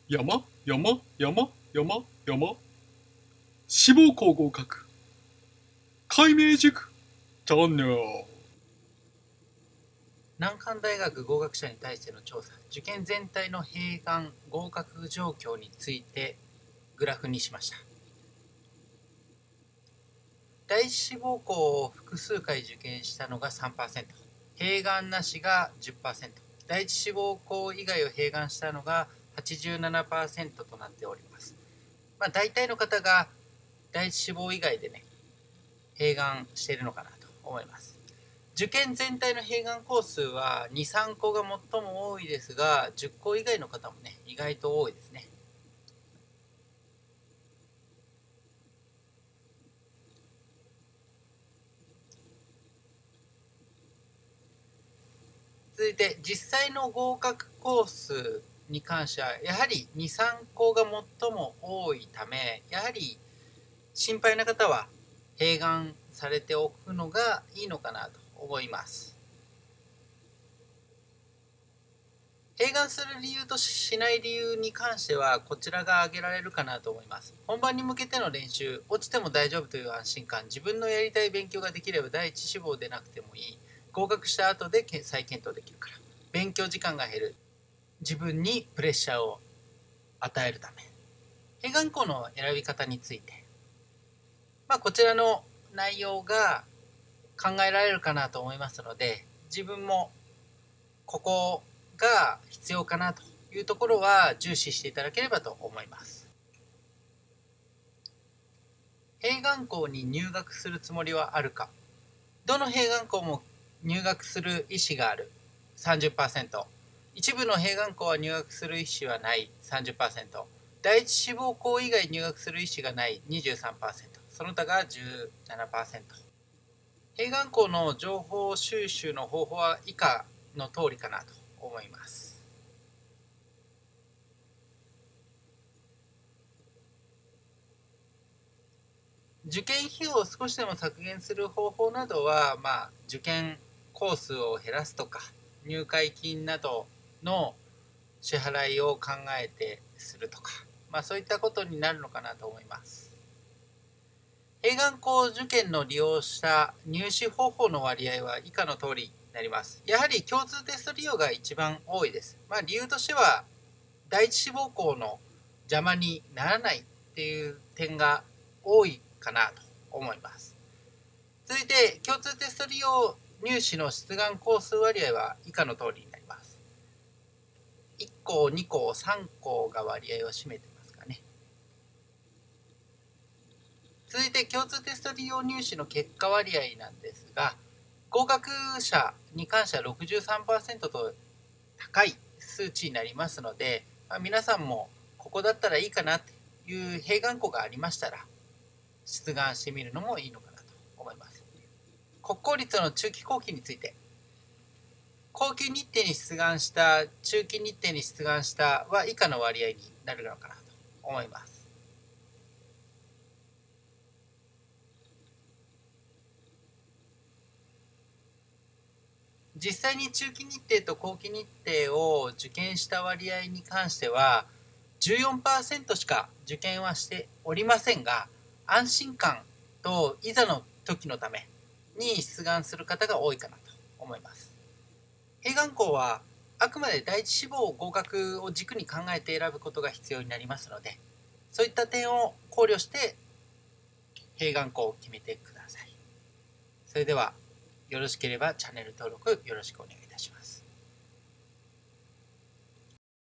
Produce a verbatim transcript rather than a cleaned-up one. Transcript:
山山山山山志望校合格解明塾チャンネル。 難関大学合格者に対しての調査、受験全体の併願合格状況についてグラフにしました。第一志望校を複数回受験したのが さんパーセント、併願なしが じゅっパーセント、第一志望校以外を併願したのが はちじゅうななパーセント となっております。まあ、大体の方が第一志望以外でね、併願しているのかなと思います。受験全体の併願校数はに、さん校が最も多いですが、じゅっ校以外の方もね、意外と多いですね。続いて、実際の合格校数に関しては、やはりに、さん校が最も多いため、やはり心配な方は併願されておくのがいいのかなと思います。併願する理由としない理由に関してはこちらが挙げられるかなと思います。本番に向けての練習、落ちても大丈夫という安心感、自分のやりたい勉強ができれば第一志望でなくてもいい、合格した後で再検討できるから、勉強時間が減る、自分にプレッシャーを与えるため。併願校の選び方について、まあ、こちらの内容が考えられるかなと思いますので、自分もここが必要かなというところは重視していただければと思います。併願校に入学するつもりはあるか。どの併願校も入学する意思がある さんじゅっパーセント、一部の併願校は入学する意思はない さんじゅっパーセント、第一志望校以外入学する意思がない にじゅうさんパーセント、その他が じゅうななパーセント。併願校の情報収集の方法は以下の通りかなと思います。受験費用を少しでも削減する方法などは、まあ、受験コースを減らすとか、入会金などの支払いを考えてするとか、まあ、そういったことになるのかなと思います。併願校受験の利用した入試方法の割合は以下の通りになります。やはり共通テスト利用が一番多いです。まあ、理由としては、第一志望校の邪魔にならないっていう点が多いかなと思います。続いて、共通テスト利用入試の出願校数割合は以下の通りになります。いっ校、に校、さん校が割合を占めてますかね。続いて、共通テスト利用入試の結果割合なんですが、合格者に関しては ろくじゅうさんパーセント と高い数値になりますので、まあ、皆さんもここだったらいいかなという併願校がありましたら、出願してみるのもいいのかなと思います。国公立の中期後期について、後期日程に出願した、中期日程に出願したは以下の割合になるのかなと思います。実際に中期日程と後期日程を受験した割合に関しては じゅうよんパーセント しか受験はしておりませんが、安心感といざの時のために出願する方が多いかなと思います。併願校はあくまで第一志望合格を軸に考えて選ぶことが必要になりますので、そういった点を考慮して併願校を決めてください。それではよろしければチャンネル登録よろしくお願いいたします。